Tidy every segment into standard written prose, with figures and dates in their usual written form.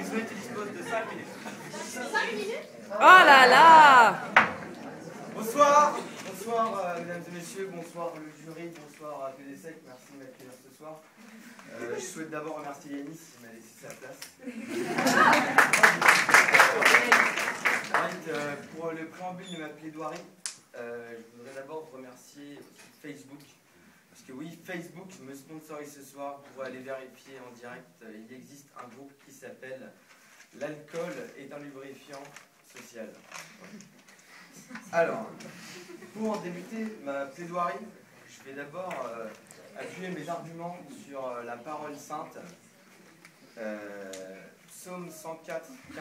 Elisabeth, tu disposes de 5 minutes. 5 minutes? Oh là là! Bonsoir, bonsoir mesdames et messieurs, bonsoir le jury, bonsoir à PDSEC, merci de m'accueillir ce soir. Je souhaite d'abord remercier Yanis qui m'a laissé sa place. Pour le préambule de ma plaidoirie, je voudrais d'abord remercier Facebook. Parce que oui, Facebook me sponsorise ce soir pour aller vérifier en direct. Il existe un groupe qui s'appelle L'alcool est un lubrifiant social. Alors, pour débuter ma plaidoirie, je vais d'abord appuyer mes arguments sur la parole sainte. Psaume 104, 15.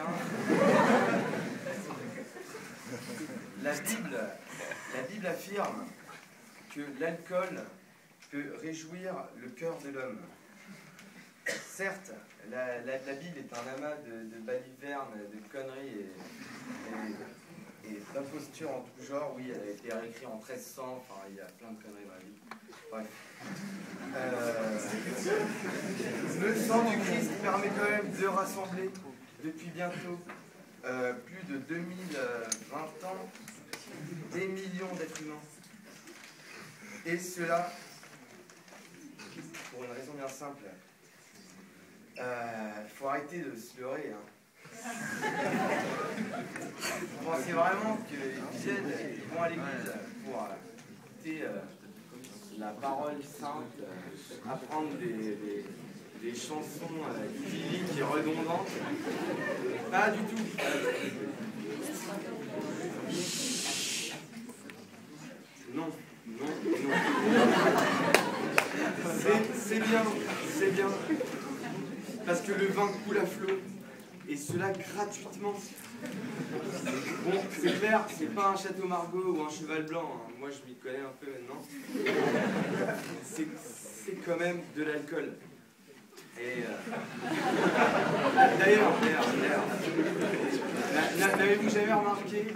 La Bible affirme que l'alcool peut réjouir le cœur de l'homme. Certes, la Bible est un amas de balivernes, de conneries et d'impostures en tout genre. Oui, elle a été réécrite en 1300, enfin, il y a plein de conneries dans la Bible. Bref. Le sang du Christ permet quand même de rassembler depuis bientôt plus de 2020 ans des millions d'êtres humains. Et cela pour une raison bien simple. Il faut arrêter de se leurrer. Hein. Vous pensez vraiment que les jeunes vont à l'église pour écouter la parole sainte, apprendre des chansons idylliques et redondantes? Pas du tout. Non, non, non. C'est bien. Parce que le vin coule à flot. Et cela gratuitement. Bon, c'est clair, c'est pas un château Margaux ou un cheval blanc. Hein. Moi, je m'y connais un peu maintenant. C'est quand même de l'alcool. Et d'ailleurs, n'avez-vous jamais remarqué,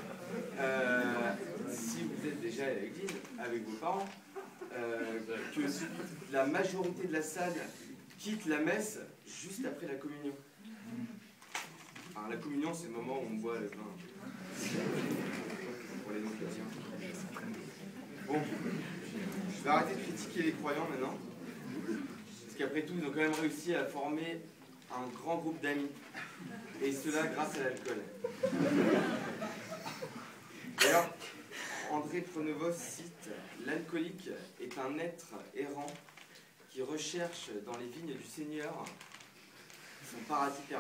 si vous êtes déjà à l'église avec vos parents, que la majorité de la salle quitte la messe juste après la communion? Alors, la communion, c'est le moment où on boit le vin. Pour les non-chrétiens. Bon, je vais arrêter de critiquer les croyants maintenant. Parce qu'après tout, ils ont quand même réussi à former un grand groupe d'amis. Et cela grâce à l'alcool. D'ailleurs, André Pronovos cite « L'alcoolique est un être errant qui recherche dans les vignes du Seigneur son paradis perdu. »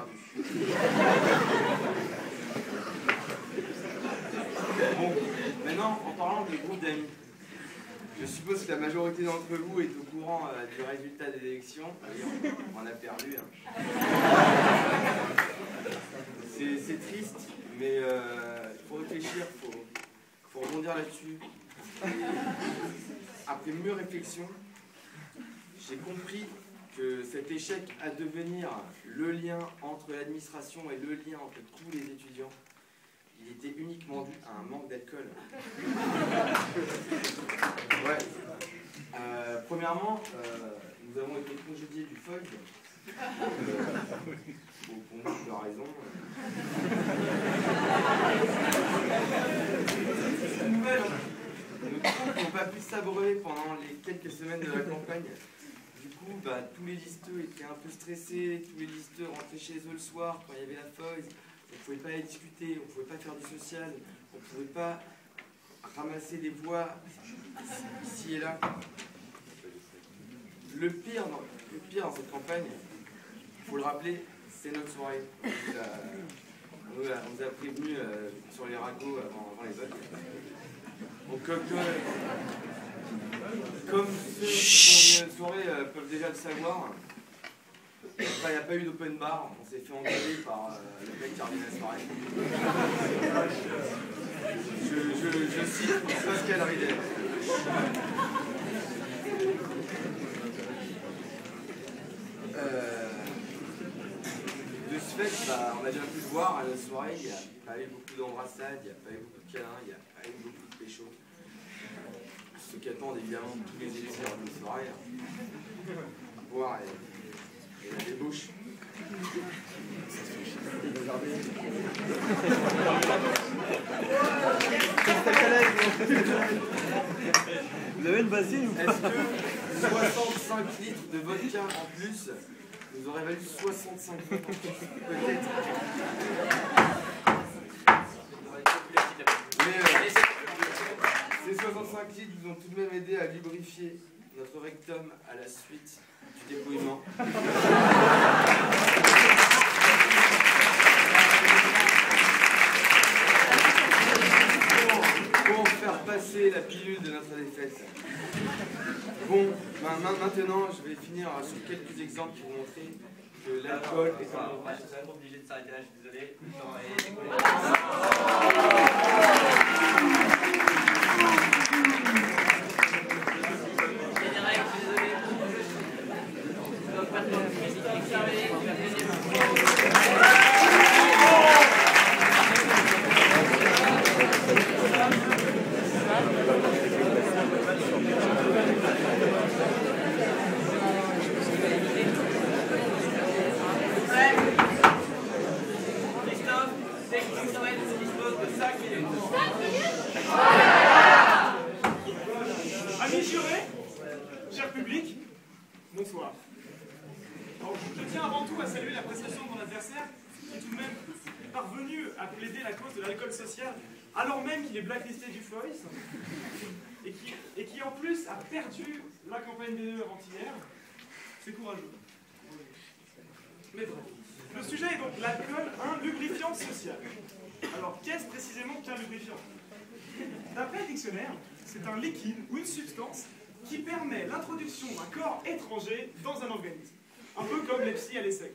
Bon, maintenant, en parlant de groupe d'amis, je suppose que la majorité d'entre vous est au courant du résultat des élections. Oui, on en a perdu. Hein. C'est triste, mais il faut réfléchir, il faut rebondir là-dessus. Après mûre réflexion, j'ai compris que cet échec à devenir le lien entre l'administration et le lien entre tous les étudiants, il était uniquement dû à un manque d'alcool. Ouais. Premièrement, nous avons été congédiés du FOG. Pour beaucoup de raisons. C'est une nouvelle. Nos troupes n'ont pas pu s'abreuver pendant les quelques semaines de la campagne. Du coup, tous les listeux étaient un peu stressés, tous les listeux rentraient chez eux le soir quand il y avait la feuille. On ne pouvait pas aller discuter, on ne pouvait pas faire du social, on ne pouvait pas ramasser des voix ici et là. Le pire dans cette campagne, il faut le rappeler, c'est notre soirée. On nous a prévenus sur les ragots avant les votes. Donc, comme ceux qui font une soirée peuvent déjà le savoir, il n'y a pas eu d'open bar, on s'est fait engueuler par le mec qui a organisé la soirée. Je cite Pascal Ridet. De ce fait, on a bien pu le voir à la soirée, il n'y a pas eu beaucoup d'embrassades, il n'y a pas eu beaucoup de câlins, il n'y a pas eu beaucoup de pécho. Ce qu'attendent évidemment tous les électeurs de soirée, boire et la débauche. Est-ce que 65 litres de vodka en plus nous aurait valu 65 litres en plus? Peut-être. Mais ces 65 litres nous ont tout de même aidé à lubrifier notre rectum à la suite du dépouillement. Pour faire passer la pilule de notre défaite. Bon, maintenant, je vais finir sur quelques exemples pour montrer que l'alcool est un... Je suis obligé de s'arrêter là, je suis désolé. Le temps est écoulé. Amis jurés, cher public, bonsoir. Alors, je tiens avant tout à saluer la prestation de mon adversaire, qui est tout de même parvenu à plaider la cause de l'alcool social, alors même qu'il est blacklisté du FOIS, et qui en plus a perdu la campagne BDE avant-hier. C'est courageux. Mais bref. Le sujet est donc l'alcool, un lubrifiant social. Alors, qu'est-ce précisément qu'un lubrifiant? D'après le dictionnaire, c'est un liquide ou une substance qui permet l'introduction d'un corps étranger dans un organisme. Un peu comme les psys à l'essai.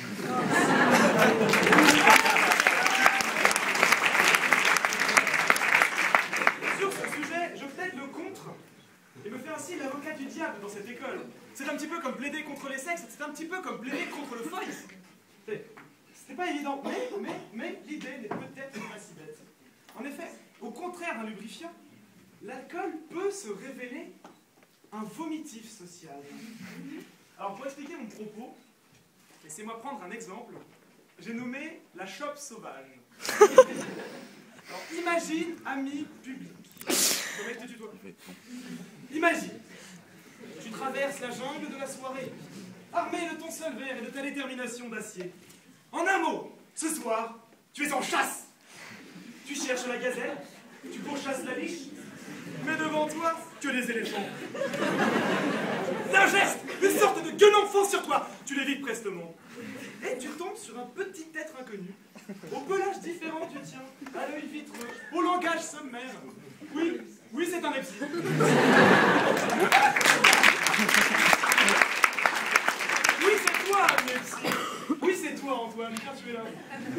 Sur ce sujet, je plaide le contre et me fais ainsi l'avocat du diable dans cette école. C'est un petit peu comme plaider contre les sexes, c'est un petit peu comme plaider contre le FOIS. C'était pas évident, mais l'idée n'est peut-être pas si bête. En effet, au contraire d'un lubrifiant, l'alcool peut se révéler un vomitif social. Alors pour expliquer mon propos, laissez-moi prendre un exemple. J'ai nommé la chope sauvage. Alors imagine, ami public. Comment te tutoie? Imagine, tu traverses la jungle de la soirée, armé de ton seul verre et de ta détermination d'acier. En un mot, ce soir, tu es en chasse. Tu cherches la gazelle, tu pourchasses la biche, mais devant toi, tu as des éléphants. D'un geste, une sorte de guenon fonce sur toi, tu l'évites prestement. Et tu tombes sur un petit être inconnu, au pelage différent du tien, à l'œil vitreux, au langage sommaire. Oui, c'est un epsi. Oui, c'est toi, ami epsi. Oui, c'est toi, Antoine, car tu es là.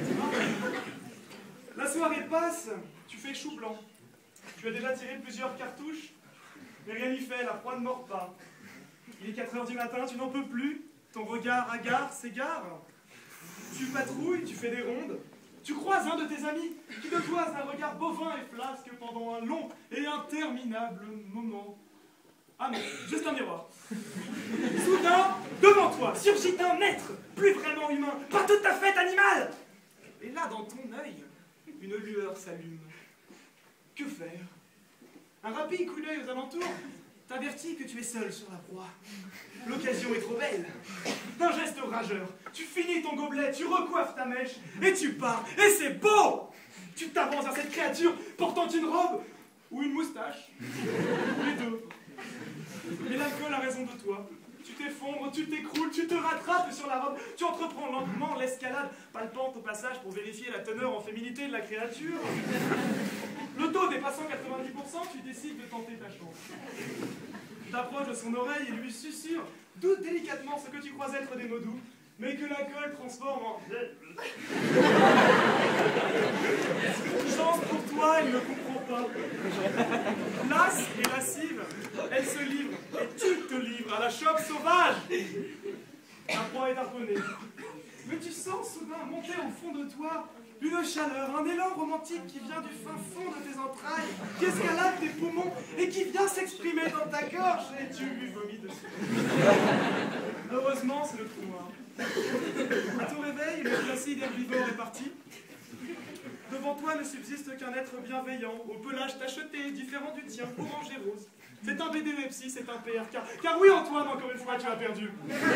La soirée passe, tu fais chou blanc. Tu as déjà tiré plusieurs cartouches, mais rien n'y fait, la proie ne mord pas. Il est 4 h du matin, tu n'en peux plus, ton regard hagard s'égare. Tu patrouilles, tu fais des rondes, tu croises un de tes amis qui te toise un regard bovin et flasque pendant un long et interminable moment. Ah non, juste un miroir. Soudain, devant toi, surgit un être, plus vraiment humain, pas tout à fait animal. Et là, dans ton œil, une lueur s'allume. Que faire? Un rapide coup d'œil aux alentours t'avertit que tu es seul sur la proie. L'occasion est trop belle. D'un geste rageur, tu finis ton gobelet, tu recoiffes ta mèche, et tu pars. Et c'est beau! Tu t'avances vers cette créature portant une robe ou une moustache. Les deux. Mais l'alcool a raison de toi. Tu t'effondres, tu t'écroules, tu te rattrapes sur la robe, tu entreprends lentement l'escalade, palpante au passage pour vérifier la teneur en féminité de la créature. Le taux dépassant 90%, tu décides de tenter ta chance. Tu t'approches de son oreille et lui susurres, doute délicatement ce que tu crois être des mots doux, mais que l'alcool transforme en... Chance pour toi, il ne comprend pas. Lasse et lascive, elle se livre, et tu te livres à la chope sauvage. La proie est harponnée. Mais tu sens soudain monter au fond de toi une chaleur, un élan romantique qui vient du fin fond de tes entrailles, qui escalade tes poumons et qui vient s'exprimer dans ta gorge, et tu lui vomis dessus. Heureusement, c'est le trou noir. À ton réveil, le placide herbivore est parti. Devant toi ne subsiste qu'un être bienveillant, au pelage tacheté, différent du tien, orange et rose. C'est un BDEPSI, c'est un PRK. Car oui, Antoine, encore une fois, tu as perdu.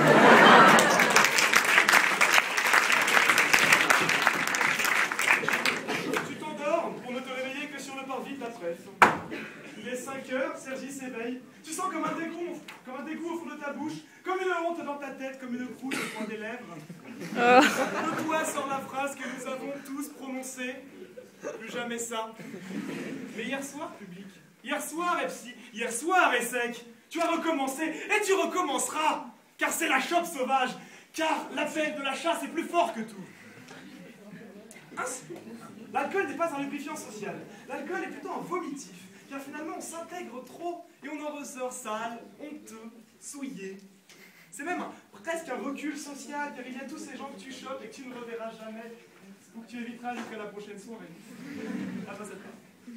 Tu t'endors pour ne te réveiller que sur le parvis de la presse. Il est 5 heures, Sergi s'éveille. Tu sens comme un dégoût au fond de ta bouche, comme une honte dans ta tête, comme une croûte au coin des lèvres. De toi sort la phrase que nous avons tous prononcée. Plus jamais ça. Mais hier soir, public, hier soir, EPSI, hier soir, ESSEC, tu as recommencé et tu recommenceras. Car c'est la chope sauvage. Car l'appel de la chasse est plus fort que tout. Ainsi, l'alcool n'est pas un lubrifiant social. L'alcool est plutôt un vomitif. Car finalement, on s'intègre trop et on en ressort sale, honteux, souillé. C'est même presque un recul social, car il y a tous ces gens que tu chopes et que tu ne reverras jamais, ou que tu éviteras jusqu'à la prochaine soirée. Ah, pas cette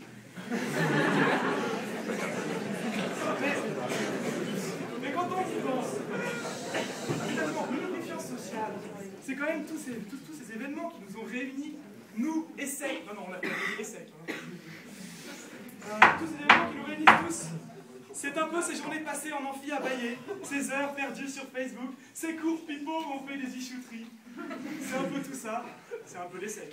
mais quand on y pense, finalement, le lubrifiant social, c'est quand même tous ces événements qui nous ont réunis, nous, ESSEC. Non, on a pas dit ESSEC. Tous ces événements qui nous réunissent tous. C'est un peu ces journées passées en amphi à bailler, ces heures perdues sur Facebook, ces cours pipeaux où on fait des ichouteries. C'est un peu tout ça, c'est un peu l'ESSEC.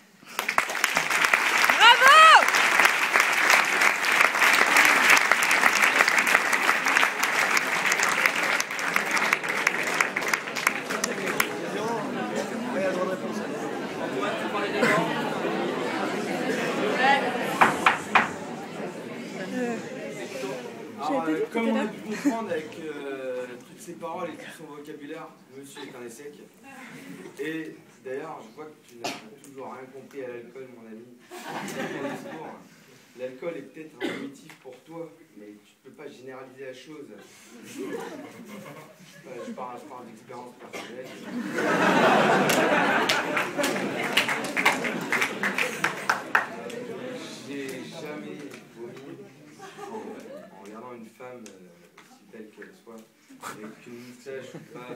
Comme on a pu comprendre avec toutes ses paroles et tout son vocabulaire, monsieur est un ESSEC. Et d'ailleurs, je vois que tu n'as toujours rien compris à l'alcool, mon ami. L'alcool est peut-être un vomitif pour toi, mais tu ne peux pas généraliser la chose. Je parle d'expérience personnelle. J'ai jamais vomi en regardant une femme aussi belle qu'elle soit, avec une moustache ou pas.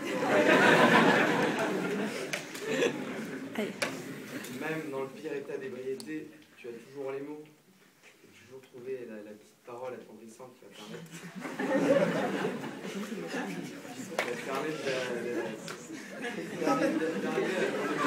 Même dans le pire état d'ébriété, tu as toujours les mots. Tu as toujours trouvé la petite parole attendrissante qui va permettre d'arriver à ton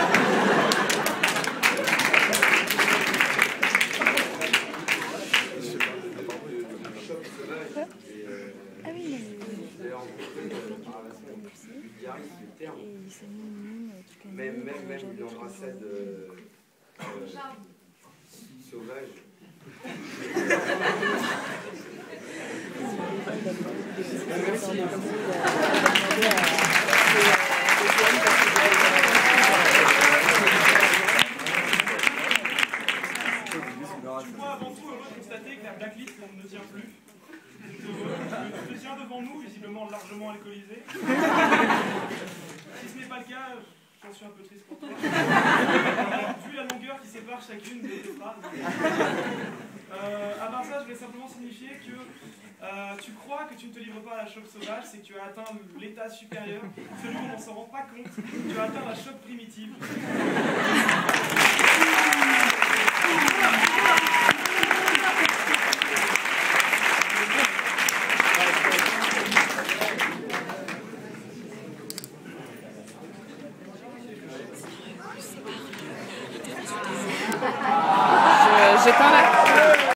choc sauvage. Ah oui, J'ai rencontré par la semaine vulgarise le terme. Même une embrassade sauvage. Merci. Tu dois avant tout constater que la blacklist ne tient plus. Tu te tiens devant nous, visiblement largement alcoolisé. Si ce n'est pas le cas, j'en suis un peu triste pour toi. Vu la longueur qui sépare chacune de tes phrases. À part ça, je vais simplement signifier que tu crois que tu ne te livres pas à la chope sauvage, c'est que tu as atteint l'état supérieur, celui où on ne s'en rend pas compte, tu as atteint la chope primitive. j'éteins la...